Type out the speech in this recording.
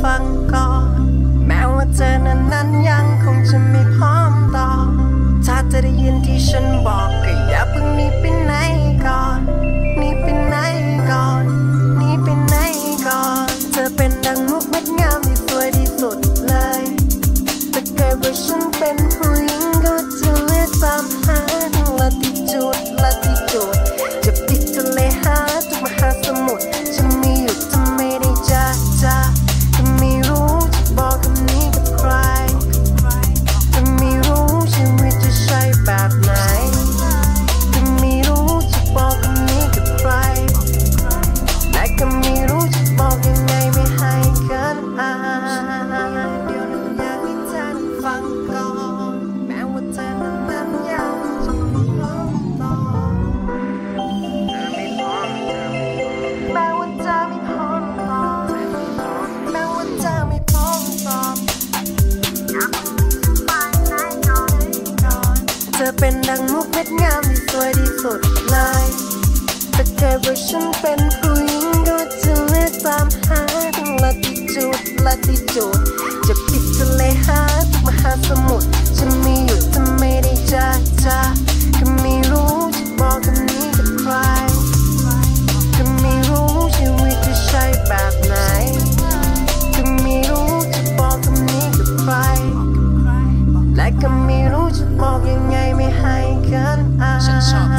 ฟังก่อนแม้ว่าเธอนั้นยังคงจะไม่พร้อมต่อถ้าเธอได้ยินที่ฉันบอกก็อย่าเพิ่งหนีไปไหนก่อนหนีไปไหนก่อนหนีไปไหนก่อนเธอเป็นดังมุกเม็ดงามที่สวยที่สุดเลยแต่เกิดว่าฉันเป็นผู้หญิงก็จะเลือกตามหาทั้งละที่จุดจะปิดทะเลหาทุกมหาสมุทรจะมีอยู่ทำไม่ได้จะไม่รู้จะบอกคำนี้กับใครจะไม่รู้ชีวิตจะใช่แบบไหนจะไม่รู้จะบอกคำนี้กับใครและก็ไม่รู้จะบอกยังไงไม่ให้เกินอายเดี๋ยวหนูอยากให้เธอฟังก่อนแม้ว่าเธอนั้นยังจะไม่พร้อมต่อแม้ว่าเธอไม่พร้อมตอบแม้ว่าเธอไม่พร้อมตอบเธอเป็นดังมุกเม็ดงามที่สวยที่สุดเลยแต่เกิดว่าฉันเป็นผู้หญิงก็จะเลือกตามหาทั้งละที่จุดจะปิดทะเลหาทุกมหาสมุทรจะไม่หยุดถ้าไม่ได้จะก็ไม่รู้จะบอกคำนี้กับใครก็ไม่รู้ชีวิตจะใช่แบบไหนก็ไม่รู้จะบอกคำนี้กับใครและก็ไม่รู้จะบอกยังไงไม่ให้เกินอาย